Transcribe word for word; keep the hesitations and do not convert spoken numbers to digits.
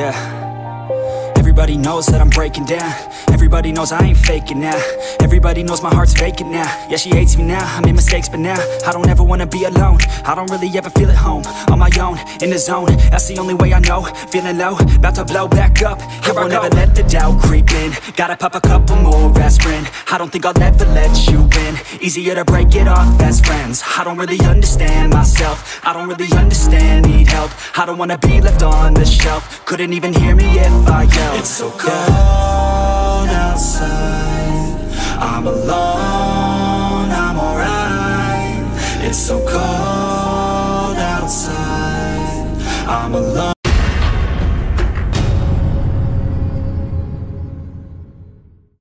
yeah. Everybody knows that I'm breaking down. Everybody knows I ain't faking now. Everybody knows my heart's vacant now. Yeah, she hates me now, I made mistakes but now I don't ever wanna be alone. I don't really ever feel at home. On my own, in the zone, that's the only way I know. Feeling low, about to blow back up. Here I won't ever let the doubt creep in. Gotta pop a couple more aspirin. I don't think I'll ever let you in. Easier to break it off best friends. I don't really understand myself. I don't really understand, need help. I don't wanna be left on the shelf. Couldn't even hear me if I yelled. It's so cold outside, I'm alone, I'm alright. It's so cold outside, I'm alone.